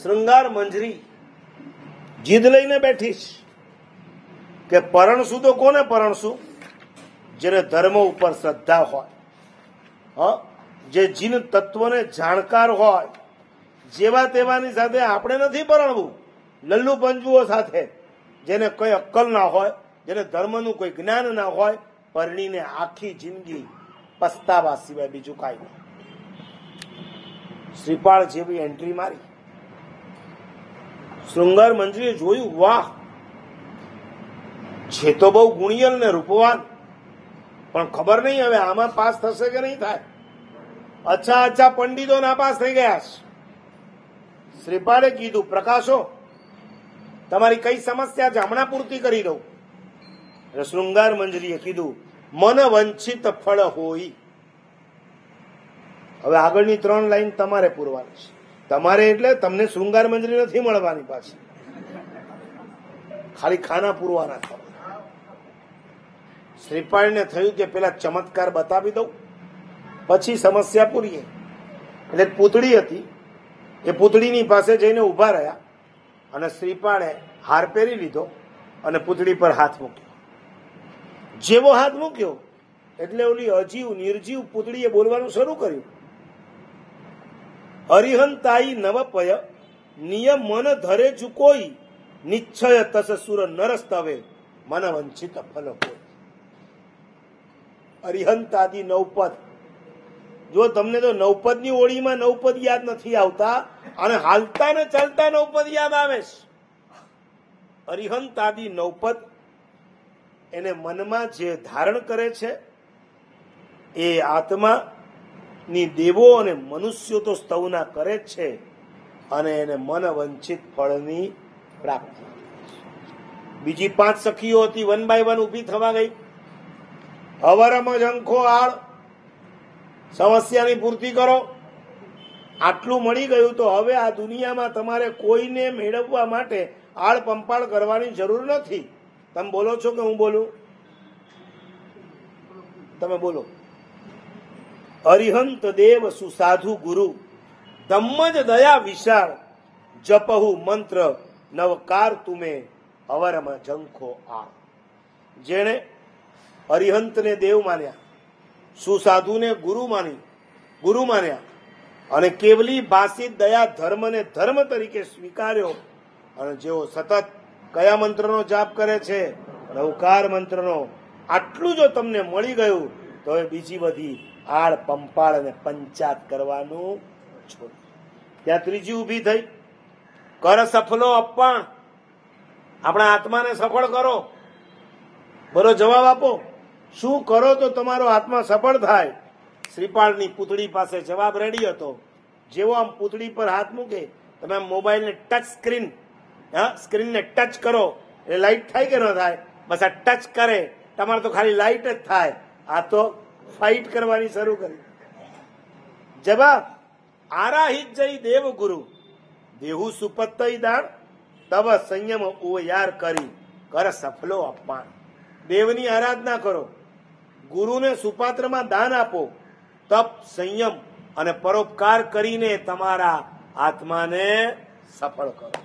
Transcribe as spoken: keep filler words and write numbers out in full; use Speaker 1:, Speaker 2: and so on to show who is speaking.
Speaker 1: શૃંગાર મંજરી જીદ લઈને બેઠી છે કે પરણશું તો કોને પરણશું? જેને ધર્મ ઉપર શ્રદ્ધા હોય, હ જે જીન તત્વને જાણકાર હોય, જેવા તેવાની સાથે આપણે નથી પરણવું. લલ્લુ પંજુઓ સાથે, જેને કોઈ અક્કલ ના હોય, જેને ધર્મનું કોઈ જ્ઞાન ના હોય, પરણીને આખી જિંદગી પસ્તાવા સિવાય બીજું કાંઈ નહીં. શ્રીપાળ જેવી એન્ટ્રી મારી. શૃંગાર મંજરીએ જોયું, વાહ, છે તો બહુ ગુણિયલ ને રૂપવાન, પણ ખબર નહીં હવે આમાં પાસ થશે કે નહીં થાય. અચ્છા અચ્છા પંડિતો નાપાસ થઈ ગયા છે. શ્રીપાળે કીધું, પ્રકાશો, તમારી કઈ સમસ્યા છે, હમણાં પૂર્તિ કરી દઉં. શૃંગાર મંજરીએ કીધું, મન વંચિત ફળ હોય. હવે આગળની ત્રણ લાઈન તમારે પૂરવાની છે. તમારે એટલે તમને શૃંગાર મંજરી નથી મળવાની પાછી, ખાલી ખાના પૂરવાના થવા. શ્રીપાળને થયું કે પેલા ચમત્કાર બતાવી દઉં, પછી સમસ્યા પૂરીએ. એટલે પૂતળી હતી, એ પૂતળીની પાસે જઈને ઉભા રહ્યા અને શ્રીપાળે હાર પહેરી લીધો અને પૂતળી પર હાથ મૂક્યો. જેવો હાથ મૂક્યો એટલે ઓલી અજીવ નિર્જીવ પૂતળીએ બોલવાનું શરૂ કર્યું. અરિહંતાઈ નવપય નિયમ મન ધરે ચૂકોઈ નિશ્ચય તસ સુર નરસ્તવે મન વંચિત ફલ હોય. અરિહંતાદિ નવપદ, જો તમને તો નવપદની ઓળીમાં નવપદ યાદ નથી આવતા અને હાલતા ને ચાલતા નવપદ યાદ આવે છે. અરિહંતાદિ નવપદ એને મનમાં જે ધારણ કરે છે એ આત્મા ની દેવો અને મનુષ્યો તો સ્તવના કરે જ છે અને એને મન વંચિત ફળની પ્રાપ્તિ. બીજી પાંચ સખીઓ હતી, વન બાય વન ઉભી થવા ગઈ. હવરમાં ઝંખો આળ, સમસ્યાની પૂર્તિ કરો. આટલું મળી ગયું તો હવે આ દુનિયામાં તમારે કોઈને મેળવવા માટે આળ પંપાળ કરવાની જરૂર નથી. તમે બોલો છો કે હું બોલું? તમે બોલો. અરિહંત દેવ સુસાધુ ગુરુ ધમ્મજ દયા વિશાળ જપહુ મંત્ર નવકાર તુમે અવરમાં ઝંખો આ. જેણે અરિહંતને દેવ માન્યા, સુસાધુને ગુરુ માની ગુરુ માન્યા અને કેવલી ભાષિત દયા ધર્મને ધર્મ તરીકે સ્વીકાર્યો અને જેઓ સતત કયા મંત્રનો જાપ કરે છે? નવકાર મંત્રનો. આટલું જો તમને મળી ગયું તો એ બીજી બધી આળ પંપાળ અને પંચાત કરવાનું છોડ. ત્યાં ત્રીજી ઉભી થઈ, કર સફલો અપ્પાણ, આપણા આત્માને સફળ કરો. બરો જવાબ આપો, શું કરો તો તમારો આત્મા સફળ થાય? શ્રીપાળની પૂતળી પાસે જવાબ રેડી હતો. જેવો આમ પૂતળી પર હાથ મૂકે, તમે મોબાઈલને ટચ સ્ક્રીન, હા સ્ક્રીનને ટચ કરો એ લાઈટ થાય કે ન થાય? બસ આ ટચ કરે તમારે તો ખાલી લાઈટ જ થાય. આ તો ફાઇટ કરવાની શરૂ કરી. જવાબ, આરાહિત જઈ દેવ ગુરુ દેહુ સુપત્તઈ દાણ તવ સંયમ ઉયાર કરી કર સફલો અપમાન. દેવની આરાધના કરો, ગુરુને સુપાત્રમાં દાન આપો, તપ સંયમ અને પરોપકાર કરીને તમારા આત્માને સફળ કરો.